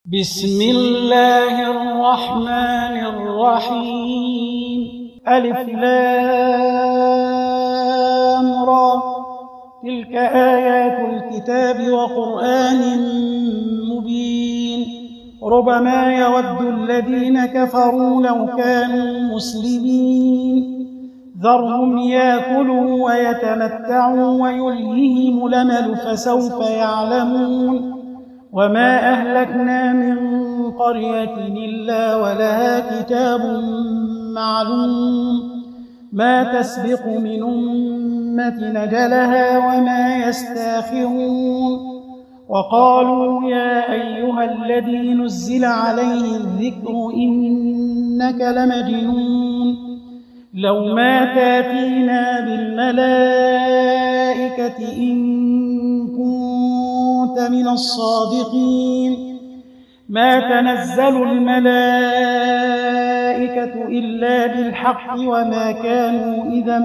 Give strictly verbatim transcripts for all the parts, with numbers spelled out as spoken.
بسم الله الرحمن الرحيم. ألف لام را. تلك آيات الكتاب وقرآن مبين. ربما يود الذين كفروا لو كانوا مسلمين. ذرهم يأكلوا ويتمتعوا ويلههم الأمل فسوف يعلمون. وما أهلكنا من قرية إلا ولها كتاب معلوم ما تسبق من أمة أجلها وما يستاخرون. وقالوا يا أيها الذي نزل عليه الذكر إنك لمجنون لو ما تاتينا بالملائكة إن كنت من الصادقين. ما تنزل الملائكة إلا بالحق وما كانوا إذا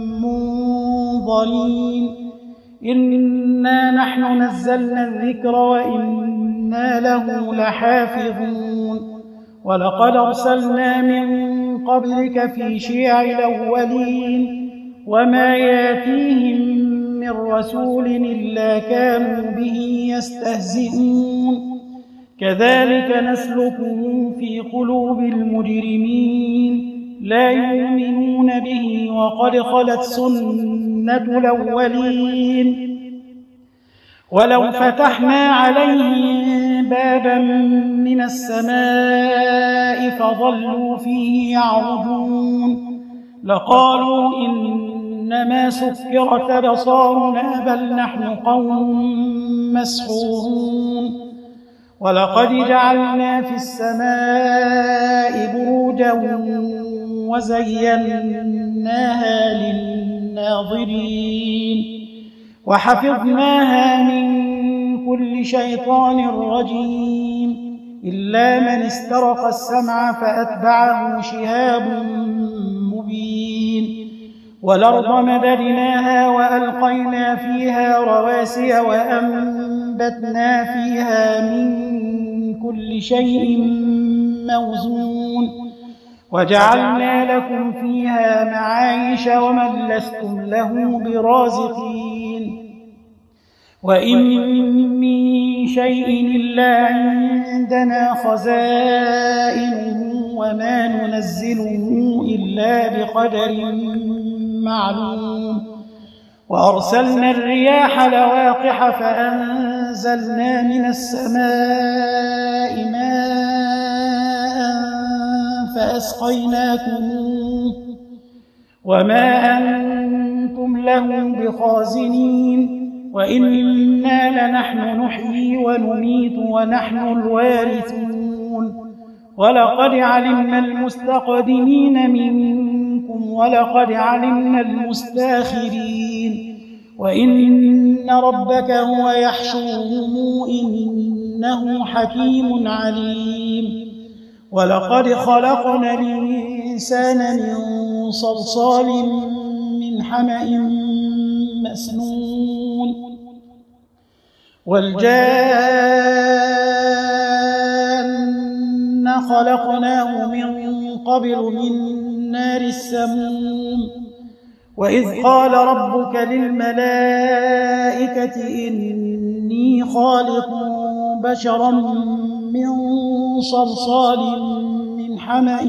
منظرين. إنا نحن نزلنا الذكر وإنا له لحافظون. ولقد أرسلنا من قبلك في شيع الأولين وما ياتيهم من رسول إلا كانوا به يستهزئون. كذلك نسلكه في قلوب المجرمين لا يؤمنون به وقد خلت سنة الأولين. ولو فتحنا عليهم بابا من السماء فظلوا فيه يعرجون لقالوا إنما سكرت أبصارنا بل نحن قوم مسحورون. ولقد جعلنا في السماء بروجا وزيناها للناظرين وحفظناها من كل شيطان رجيم إلا من استرق السمع فأتبعه شهاب مبين. والأرض مددناها وألقينا فيها رواسي وأنبتنا فيها من كل شيء موزون وجعلنا لكم فيها معايش ومن لستم له برازقين. وإن من شيء إلا عندنا خزائنه وما ننزله إلا بقدر معلوم. وأرسلنا الرياح لواقح فأنزلنا من السماء ماء فأسقيناكموه وما أنتم له بخازنين. وإنا لنحن نحيي ونميت ونحن الوارثون. ولقد علمنا المستقدمين منكم ولقد علمنا المستاخرين. وإن ربك هو يحشرهم إنه حكيم عليم. ولقد خلقنا الإنسان من صلصال من حمأ مسنون. والجان خلقناه من قبل من نار السموم. وإذ قال ربك للملائكة إني خالق بشرا من صلصال من حمأ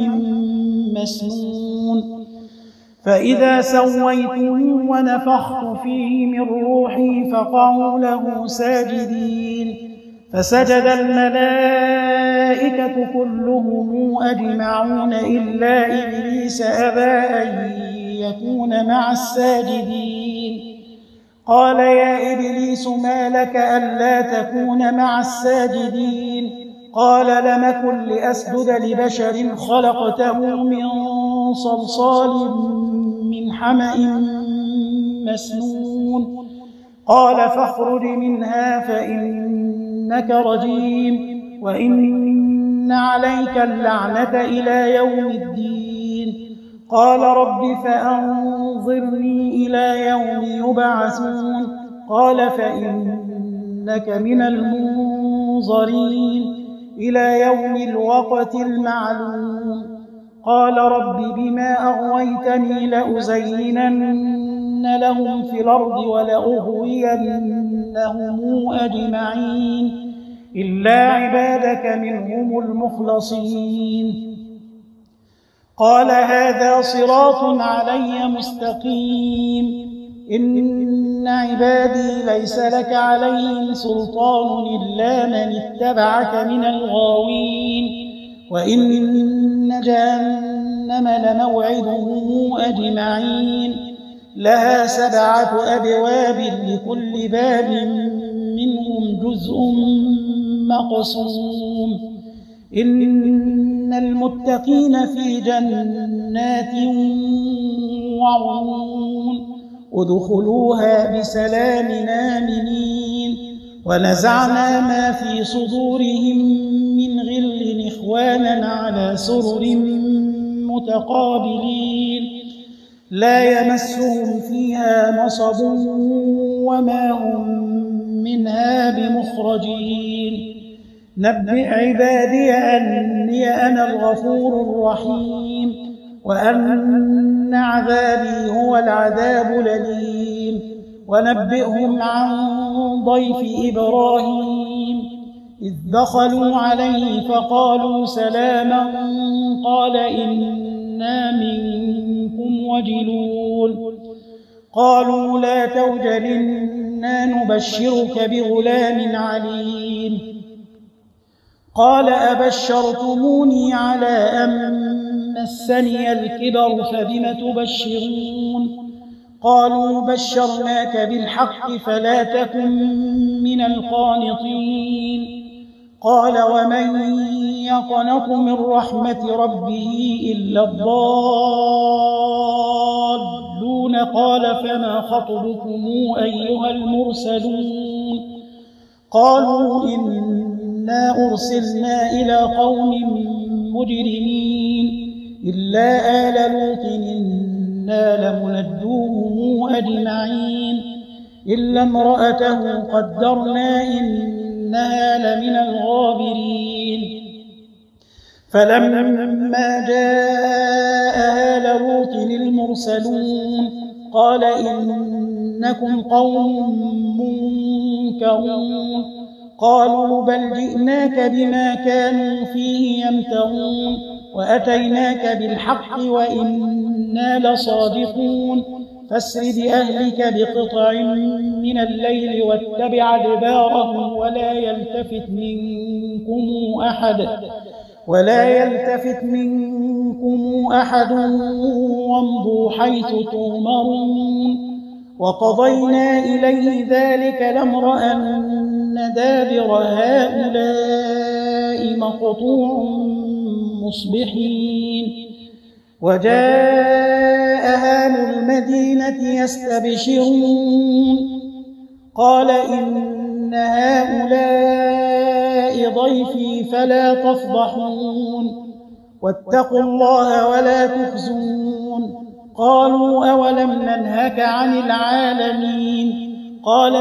مسنون. فإذا سويته ونفخت فيه من روحي فقعوا له ساجدين. فسجد الملائكة كلهم أجمعون إلا إبليس أبى أن يكون مع الساجدين. قال يا إبليس ما لك ألا تكون مع الساجدين؟ قال لم أكن لأسجد لبشر خلقته من صلصال من حمأ مسنون. قال فاخرج منها فإنك رجيم وإن عليك اللعنة إلى يوم الدين. قال رب فأنظرني إلى يوم يبعثون. قال فإنك من المنظرين إلى يوم الوقت المعلوم. قال رب بما أغويتني لأزينن لهم في الأرض ولأغوينهم أجمعين إلا عبادك منهم المخلصين. قال هذا صراط علي مستقيم. إن عبادي ليس لك عليهم سلطان إلا من اتبعك من الغاوين. وإن جهنم لموعدهم أجمعين لها سبعة أبواب لكل باب منهم جزء مقسوم. إن المتقين في جنات وعيون ادخلوها بسلام آمنين. ونزعنا ما في صدورهم من غل إخوانا على سرر متقابلين لا يمسهم فيها نصب وما هم منها بمخرجين. نبئ عبادي أني أنا الغفور الرحيم وأن عذابي هو العذاب الأليم. ونبئهم عن ضيف إبراهيم إذ دخلوا عليه فقالوا سلاما قال إنا منكم وجلون. قالوا لا توجل إنا نبشرك بغلام عليم. قال أبشرتموني على أن مسني الكبر فبم تبشرون. قالوا بشرناك بالحق فلا تكن من القانطين. قال ومن يقنط من رحمة ربه إلا الضالون. قال فما خطبكم أيها المرسلون؟ قالوا إنا أرسلنا إلى قوم مجرمين إلا آل لوط إنا لمنجوهم أجمعين إلا امرأته قدرنا إنها لمن الغابرين. فلما جاء آل لوط المرسلون قال إنكم قوم منكرون. قالوا بل جئناك بما كانوا فيه يمترون وأتيناك بالحق وإنا لصادقون. فاسر بأهلك بقطع من الليل واتبع أدبارهم ولا يلتفت منكم أحد ولا يلتفت منكم أحد وامضوا حيث تؤمرون. وقضينا إليه ذلك الأمر أن دابر هؤلاء مقطوع مصبحين. وجاء أهل المدينة يستبشرون قال إن هؤلاء ضيفي فلا تفضحون واتقوا الله ولا تخزون. قالوا أولم ننهك عن العالمين؟ قال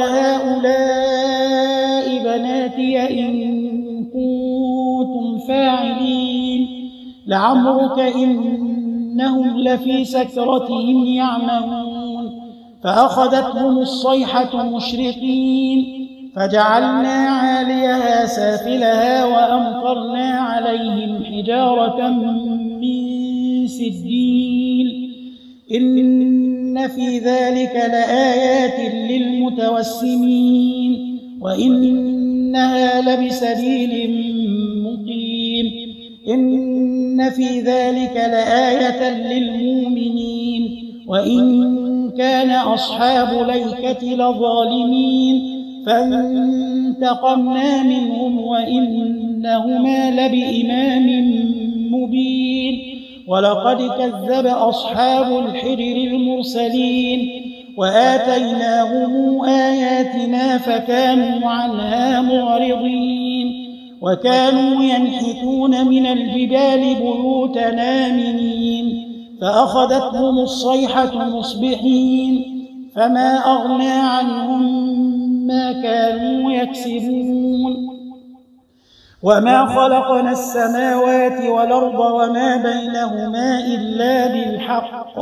هؤلاء بناتي إن كنتم فاعلين. لعمرك إنهم لفي سكرتهم يعمهون. فأخذتهم الصيحة مشرقين فجعلنا عاليها سافلها وأمطرنا عليهم حجارة من سجيل. إن في ذلك لآيات للمتوسمين وإنها لبسبيل مقيم. إن في ذلك لآية للمؤمنين وإن كان أصحاب ليكة لظالمين فانتقمنا منهم وإنهما لبإمام مبين. ولقد كذب أصحاب الحجر المرسلين وآتيناهم آياتنا فكانوا عنها معرضين. وكانوا ينحتون من الجبال بيوتا آمنين فأخذتهم الصيحة مصبحين فما أغنى عنهم ما كانوا يكسبون. وما خلقنا السماوات والأرض وما بينهما إلا بالحق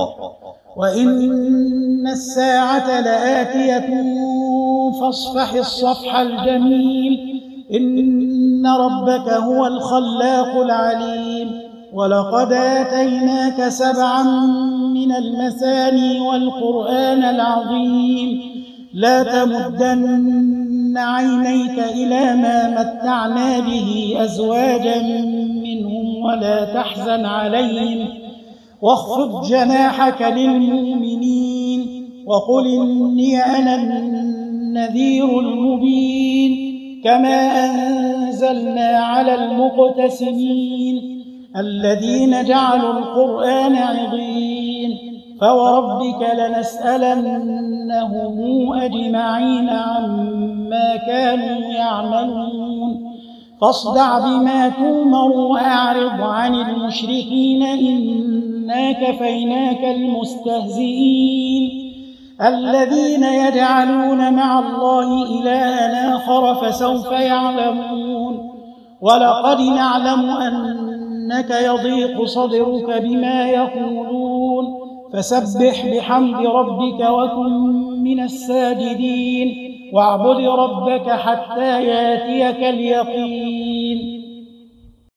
وإن الساعة لآتية فاصفح الصفح الجميل إن ربك هو الخلاق العليم ولقد آتيناك سبعا من المثاني والقرآن العظيم لا تمدن عينيك إلى ما متعنا به أزواجا منهم ولا تحزن عليهم واخفض جناحك للمؤمنين وقل إني أنا النذير المبين كما أنزلنا على المقتسمين الذين جعلوا القرآن عضين فوربك لنسألنهم أجمعين عما كانوا يعملون فاصدع بما تؤمر وأعرض عن المشركين إنا كفيناك المستهزئين الذين يجعلون مع الله إلها آخر فسوف يعلمون ولقد نعلم أنك يضيق صدرك بما يقولون فسبح بحمد ربك وكن من الساجدين واعبد ربك حتى ياتيك اليقين